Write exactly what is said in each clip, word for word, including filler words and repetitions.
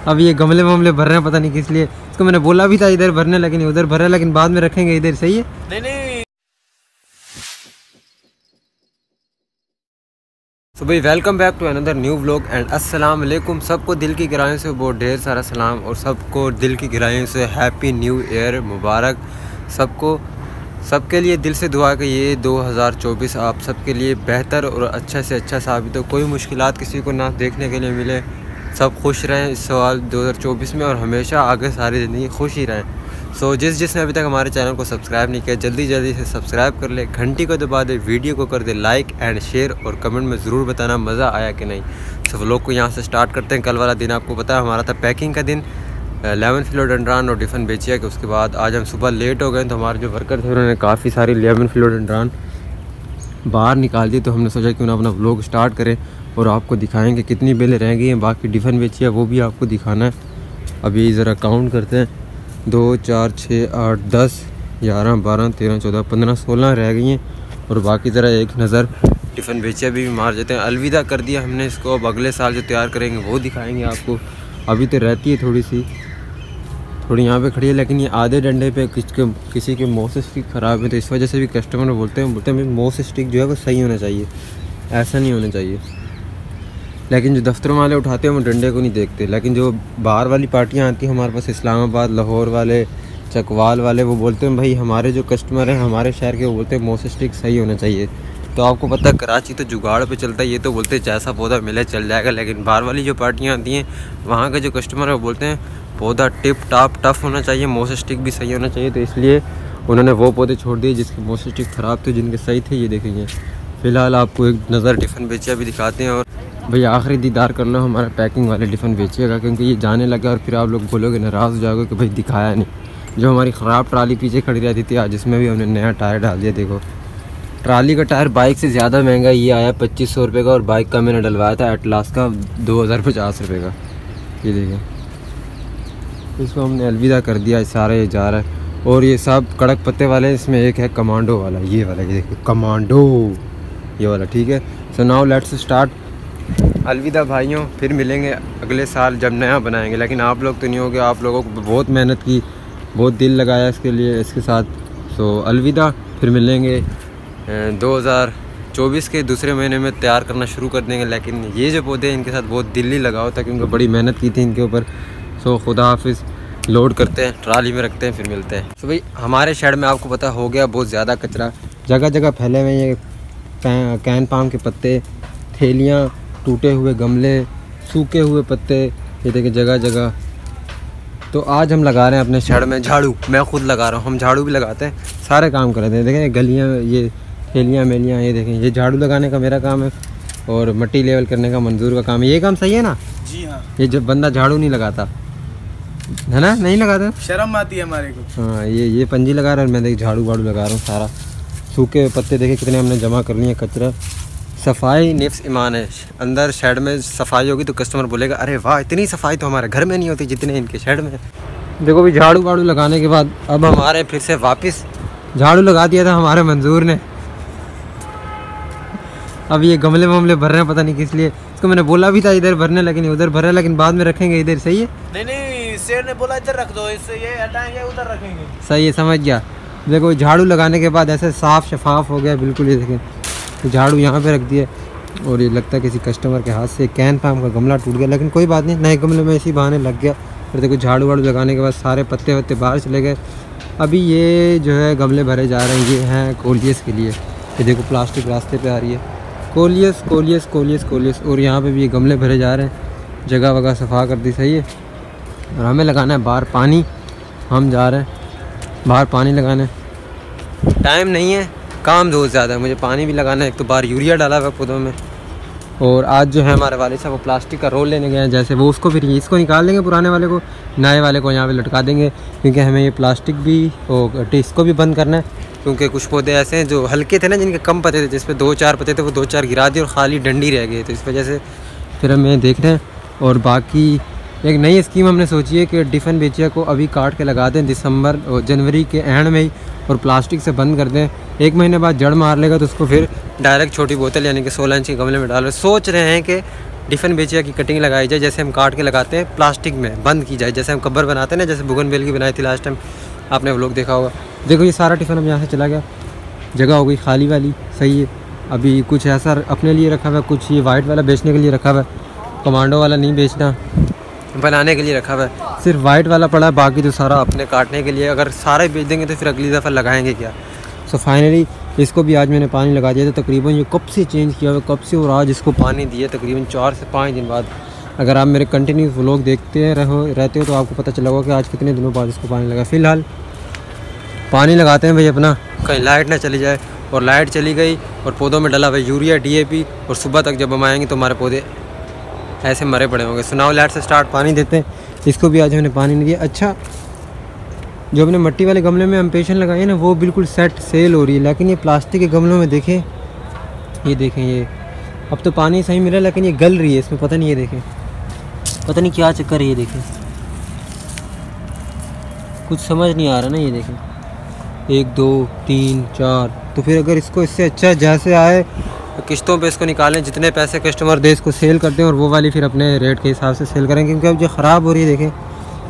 अब ये गमले वमले भर रहे हैं, पता नहीं किस लिए। इसको मैंने बोला भी था इधर भरने, लेकिन उधर भर रहा है, लेकिन बाद में रखेंगे इधर। सही है? नहीं नहीं। तो भाई welcome back to another new vlog and अस्सलाम वालेकुम। सबको दिल की गहराइयों से बहुत ढेर सारा सलाम और सबको दिल की गहराइयों से हैप्पी न्यू ईयर मुबारक। सबको सबके लिए दिल से दुआ कि ये दो हज़ार चौबीस आप सबके लिए बेहतर और अच्छा से अच्छा साबित हो। कोई मुश्किलात किसी को ना देखने के लिए मिले, सब खुश रहें इस साल दो हज़ार चौबीस में और हमेशा आगे सारी ज़िंदगी खुश ही रहें। सो जिस जिसने अभी तक हमारे चैनल को सब्सक्राइब नहीं किया जल्दी जल्दी से सब्सक्राइब कर ले, घंटी को दबा दे, वीडियो को कर दे लाइक एंड शेयर और कमेंट में ज़रूर बताना मज़ा आया कि नहीं। सब लोग को यहाँ से स्टार्ट करते हैं। कल वाला दिन आपको पता है हमारा था पैकिंग का दिन, लेमन फिलोडेंड्रॉन और टिफ़िन बेचिया के। उसके बाद आज हम सुबह लेट हो गए तो हमारे जो वर्कर थे उन्होंने काफ़ी सारी लेमन फिलोडेंड्रॉन बाहर निकाल दी। तो हमने सोचा कि उन्हें अपना व्लॉग स्टार्ट करें और आपको दिखाएंगे कितनी बेलें रह गई हैं। बाकी टिफ़िन बेचिया वो भी आपको दिखाना है। अभी ज़रा काउंट करते हैं, दो चार छः आठ दस ग्यारह बारह तेरह चौदह पंद्रह सोलह रह गई हैं। और बाकी ज़रा एक नज़र टिफ़िन बेचिया भी मार देते हैं। अलविदा कर दिया हमने इसको, अब अगले साल जो तैयार करेंगे वो दिखाएंगे आपको। अभी तो रहती है थोड़ी सी थोड़ी यहाँ पे खड़ी है, लेकिन ये आधे डंडे पे किस के किसी के मोस स्टिक ख़राब है तो इस वजह से भी कस्टमर बोलते हैं बोलते हैं भाई मोस स्टिक जो है वो सही होना चाहिए, ऐसा नहीं होना चाहिए। लेकिन जो दफ्तरों वाले उठाते हैं वो डंडे को नहीं देखते। लेकिन जो बाहर वाली पार्टियाँ आती हैं हमारे पास, इस्लामाबाद लाहौर वाले चकवाल वाले, वो बोलते हैं भाई हमारे जो कस्टमर हैं हमारे शहर के, वो बोलते हैं मोस स्टिक सही होना चाहिए। तो आपको पता है कराची तो जुगाड़ पे चलता है, ये तो बोलते हैं जैसा पौधा मिले चल जाएगा। लेकिन बाहर वाली जो पार्टियाँ आती हैं वहाँ के जो कस्टमर है वो बोलते हैं पौधा टिप टाप टफ होना चाहिए, मोस स्टिक भी सही होना चाहिए। तो इसलिए उन्होंने वो पौधे छोड़ दिए जिसके मोस स्टिक ख़राब थे, जिनके सही थे ये देखेंगे। फ़िलहाल आपको एक नज़र टिफ़िन बेचिया भी दिखाते हैं। और भाई आखिरी दीदार कर लो हमारा पैकिंग वाले टिफ़िन बेचिएगा, क्योंकि ये जाने लगा और फिर आप लोग बोलोगे नाराज़ हो जाओगे कि भाई दिखाया नहीं। जो हमारी ख़राब ट्राली पीछे खड़ी रहती थी आज इसमें भी हमने नया टायर डाल दिया। देखो ट्राली का टायर बाइक से ज़्यादा महंगा ये आया पच्चीस सौ रुपये का, और बाइक का मैंने डलवाया था एटलास का दो हज़ार पचास रुपये का। ये देखिए इसको हमने अलविदा कर दिया, सारे जा रहा है। और ये सब कड़क पत्ते वाले, इसमें एक है कमांडो वाला, ये वाला, ये देखिए कमांडो ये वाला, ठीक है। So now let's start. अलविदा भाइयों, फिर मिलेंगे अगले साल जब नया बनाएंगे। लेकिन आप लोग तो नहीं होगे, आप लोगों को बहुत मेहनत की, बहुत दिल लगाया इसके लिए इसके साथ। सो अलविदा, फिर मिलेंगे दो हज़ार चौबीस के दूसरे महीने में तैयार करना शुरू कर देंगे। लेकिन ये जो पौधे इनके साथ बहुत दिल ही लगा होता है क्योंकि बड़ी मेहनत की थी इनके ऊपर। सो खुदा हाफिज़, लोड करते हैं ट्राली में रखते हैं, फिर मिलते हैं। तो भाई हमारे शहर में आपको पता हो गया बहुत ज़्यादा कचरा, जगह जगह फैले हुए ये कैन पाम के पत्ते, थैलियाँ, टूटे हुए गमले, सूखे हुए पत्ते, ये देखिए जगह जगह। तो आज हम लगा रहे हैं अपने शहर में झाड़ू, मैं खुद लगा रहा हूँ, हम झाड़ू भी लगाते हैं, सारे काम करते हैं। देखें गलियाँ, ये थैलियाँ मेलियाँ, ये देखें, ये झाड़ू लगाने का मेरा काम है और मिट्टी लेवल करने का मंजूर का काम है। ये काम सही है ना? जी हाँ। ये जब बंदा झाड़ू नहीं लगाता है ना, नहीं लगाता, शर्म आती है हमारे को। हाँ, ये ये पंजी लगा रहा है और मैं देख झाड़ू वाड़ू लगा रहा हूँ। सारा सूखे पत्ते देखे कितने हमने जमा कर लिए, कचरा। सफाई निफ्स ईमान है। अंदर शेड में सफाई होगी तो कस्टमर बोलेगा अरे वाह इतनी सफाई तो हमारे घर में नहीं होती जितने इनके शेड में। देखो भी झाड़ू वाड़ू लगाने के बाद अब हमारे फिर से वापस झाड़ू लगा दिया था हमारे मंजूर ने। अब ये गमले वमले भर रहे हैं, पता नहीं किस लिए। इसको मैंने बोला भी था इधर भरने, लेकिन उधर भर रहा है, लेकिन बाद में रखेंगे इधर। सही है? नहीं नहीं, शेर ने बोला इधर रख दो, इससे ये हटाएंगे उधर रखेंगे। सही है, समझ गया। देखो झाड़ू लगाने के बाद ऐसे साफ़ शफाफ हो गया बिल्कुल। ये देखें तो झाड़ू यहाँ पे रख दिया और ये लगता है किसी कस्टमर के हाथ से कैन पाम का गमला टूट गया, लेकिन कोई बात नहीं, नए गमले में इसी बहाने लग गया। और देखो झाड़ू वाड़ू लगाने के बाद सारे पत्ते वत्ते बाहर चले गए। अभी ये जो है गमले भरे जा रहे हैं, ये हैं कोलियस के लिए। ये देखो प्लास्टिक रास्ते पे आ रही है, कोलियस कोलियस कोलियस कोलियस। और यहाँ पे भी ये गमले भरे जा रहे हैं, जगह वगह सफा कर दी। सही है। और हमें लगाना है बाहर पानी, हम जा रहे हैं बाहर पानी लगाने। टाइम नहीं है, काम बहुत ज़्यादा है, मुझे पानी भी लगाना है। एक तो बाहर यूरिया डाला हुआ पौधों में। और आज जो है हमारे वाले साहब वो प्लास्टिक का रोल लेने गए हैं, जैसे वो उसको फिर इसको निकाल देंगे, पुराने वाले को नए वाले को यहाँ पे लटका देंगे, क्योंकि हमें ये प्लास्टिक भी और इसको भी बंद करना है। क्योंकि कुछ पौधे ऐसे हैं जो हल्के थे ना, जिनके कम पत्ते थे, जिस पे दो चार पत्ते थे वो दो चार गिरा दिए और खाली डंडी रह गई, तो इस वजह से फिर हमें देख रहे हैं। और बाकी एक नई स्कीम हमने सोची है कि टिफ़िन बेचिया को अभी काट के लगा दें दिसंबर और जनवरी के एंड में ही, और प्लास्टिक से बंद कर दें। एक महीने बाद जड़ मार लेगा तो उसको फिर डायरेक्ट छोटी बोतल यानी कि सोलह इंच के गमले में डाल रहे। सोच रहे हैं कि डिफन बेचिया की कटिंग लगाई जाए, जैसे हम काट के लगाते हैं प्लास्टिक में बंद की जाए, जैसे हम कब्र बनाते हैं ना, जैसे बुगनवेल की बनाई थी लास्ट टाइम, आपने वो लोग देखा होगा। देखो ये सारा टिफ़िन हम यहाँ से चला गया, जगह हो गई खाली वाली, सही है। अभी कुछ ऐसा अपने लिए रखा हुआ है, कुछ ये वाइट वाला बेचने के लिए रखा हुआ है, कमांडो वाला नहीं बेचना, बनाने के लिए रखा हुआ है। सिर्फ वाइट वाला पड़ा है, बाकी तो सारा अपने काटने के लिए। अगर सारे बेच देंगे तो फिर अगली दफ़ा लगाएंगे क्या। सो so फाइनली इसको भी आज मैंने पानी लगा दिया था। तकरीबन ये कब से चेंज किया हुआ, कब से, और आज इसको पानी दिया तकरीबन चार से पाँच दिन बाद। अगर आप मेरे कंटिन्यू व्लॉग देखते हैं रहो रहते हो तो आपको पता चला होगा कि आज कितने दिनों बाद इसको पानी लगा। फ़िलहाल पानी लगाते हैं भाई अपना, कहीं लाइट ना चली जाए। और लाइट चली गई और पौधों में डला भाई यूरिया डी ए पी, और सुबह तक जब हम आएँगे तो हमारे पौधे ऐसे मरे पड़े होंगे। सुनाओ लाइट से स्टार्ट पानी देते हैं। इसको भी आज हमने पानी नहीं दिया। अच्छा, जो अपने मिट्टी वाले गमले में इम्पेशन लगाए ना वो बिल्कुल सेट सेल हो रही है, लेकिन ये प्लास्टिक के गमलों में देखें, ये देखें, ये अब तो पानी सही मिला लेकिन ये गल रही है इसमें, पता नहीं, ये देखें पता नहीं क्या चक्कर है, ये देखें कुछ समझ नहीं आ रहा ना। ये देखें एक दो तीन चार, तो फिर अगर इसको इससे अच्छा जैसे आए तो किश्तों पे इसको निकालें, जितने पैसे कस्टमर दे इसको सेल करते हैं और वो वाली फिर अपने रेट के हिसाब से सेल करें, क्योंकि अब जो ख़राब हो रही है देखें,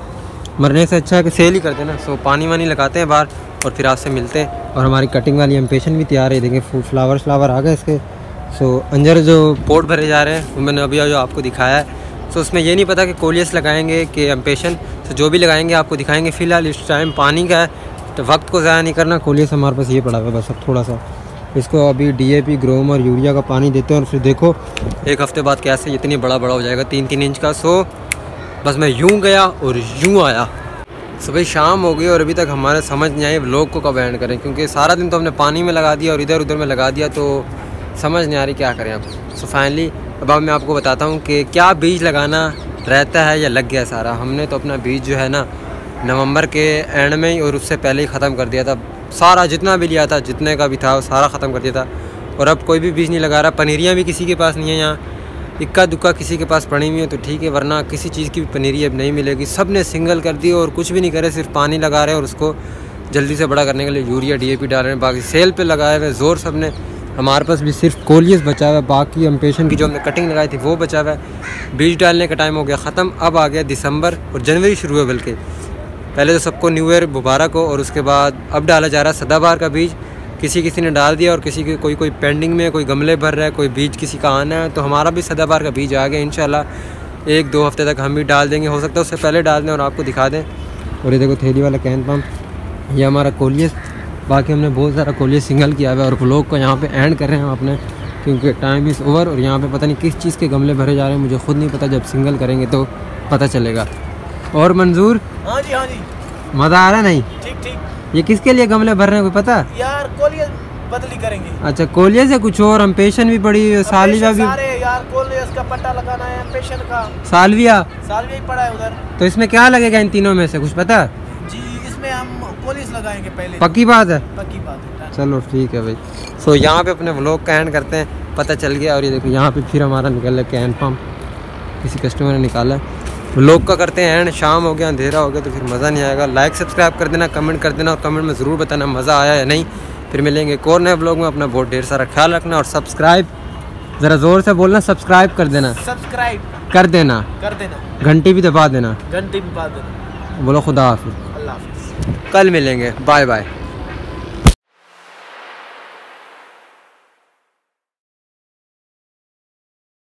मरने से अच्छा है कि सेल ही कर देना। सो पानी वानी लगाते हैं बाहर और फिर आपसे मिलते हैं। और हमारी कटिंग वाली इम्पेशन भी तैयार है, देखें फ्लावर फ्लावर आ गए इसके। सो अंदर जो पोट भरे जा रहे हैं वो मैंने अभी जो आपको दिखाया है। सो उसमें ये नहीं पता कि कोलियस लगाएंगे कि इम्पेशन, तो जो भी लगाएंगे आपको दिखाएंगे। फ़िलहाल इस टाइम पानी का है तो वक्त को ज़ाया नहीं करना। कोलियस हमारे पास ये पड़ा हुआ है बस, अब थोड़ा सा इसको अभी डी ए पी ग्रोम और यूरिया का पानी देते हैं और फिर देखो एक हफ़्ते बाद कैसे इतनी बड़ा बड़ा हो जाएगा, तीन तीन इंच का। सो बस मैं यूँ गया और यूँ आया। सो भाई शाम हो गई और अभी तक हमारे समझ नहीं आई व्लॉग को कब एंड करें, क्योंकि सारा दिन तो हमने पानी में लगा दिया और इधर उधर में लगा दिया, तो समझ नहीं आ रही क्या करें अब। सो फाइनली अब मैं आपको बताता हूँ कि क्या बीज लगाना रहता है या लग गया सारा। हमने तो अपना बीज जो है ना नवंबर के एंड में ही और उससे पहले ही ख़त्म कर दिया था, सारा जितना भी लिया था, जितने का भी था वो सारा ख़त्म कर दिया था। और अब कोई भी बीज नहीं लगा रहा। पनीरियाँ भी किसी के पास नहीं है, यहाँ इक्का दुक्का किसी के पास पड़ी हुई है तो ठीक है, वरना किसी चीज़ की भी पनीरी अब नहीं मिलेगी। सब ने सिंगल कर दी और कुछ भी नहीं करे, सिर्फ पानी लगा रहे हैं और उसको जल्दी से बड़ा करने के लिए यूरिया डी ए पी डाल रहे हैं। बाकी सेल पे लगाए हुए ज़ोर सब ने। हमारे पास भी सिर्फ कोलियस बचा हुआ है, बाकी इम्पेशन की जो हमने कटिंग लगाई थी वो बचा हुआ है। बीज डालने का टाइम हो गया ख़त्म, अब आ गया दिसंबर और जनवरी शुरू है। बल्कि पहले तो सबको न्यू ईयर मुबारक हो, और उसके बाद अब डाला जा रहा है सदाबहार का बीज। किसी किसी ने डाल दिया और किसी के कोई कोई पेंडिंग में, कोई गमले भर रहा है, कोई बीज किसी का आना है। तो हमारा भी सदाबहार का बीज आ गया, इंशाल्लाह एक दो हफ्ते तक हम भी डाल देंगे। हो सकता है उससे पहले डाल दें और आपको दिखा दें। और ये देखो थैली वाला कैन पम्प, ये हमारा कोलियस। बाकी हमने बहुत सारा कोलियस सिंगल किया हुआ है और व्लॉग को यहाँ पे एंड कर रहे हैं हम अपने, क्योंकि टाइम इज़ ओवर। और यहाँ पे पता नहीं किस चीज़ के गमले भरे जा रहे हैं, मुझे खुद नहीं पता, जब सिंगल करेंगे तो पता चलेगा। और मंजूर, हाँ जी हाँ जी, मज़ा आ रहा नहीं? ठीक ठीक। ये किसके लिए गमले भर रहे हैं कोई पता? यार कोलियस बदली करेंगे। अच्छा कोलियस है कुछ और, इम्पेशन भी पड़ी है, सालविया भी। सारे यार कोलियस का पट्टा लगाना है, इम्पेशन का, सालविया सालविया ही पड़ा है उधर। तो इसमें क्या लगेगा इन तीनों में से कुछ पता? जी इसमें हम कोलियस लगाएंगे पहले। पक्की बात है? पक्की बात है। चलो ठीक है भाई। सो यहाँ पे अपने व्लॉग का एंड करते हैं, पता चल गया। और ये देखो यहाँ पे फिर हमारा निकल है कैन पम्प, किसी कस्टमर ने निकाला है। व्लॉग का करते हैं एंड, शाम हो गया, अंधेरा हो गया तो फिर मज़ा नहीं आएगा। लाइक सब्सक्राइब कर देना, कमेंट कर देना और कमेंट में ज़रूर बताना मज़ा आया या नहीं। फिर मिलेंगे एक और नए व्लॉग में। अपना बहुत ढेर सारा ख्याल रखना और सब्सक्राइब ज़रा ज़ोर से बोलना, सब्सक्राइब कर देना, सब्सक्राइब कर देना, कर देना, घंटी भी दबा देना, घंटी भी दबा देना। बोलो खुदा हाफिज़, अल्लाह हाफिज़। कल मिलेंगे, बाय बाय।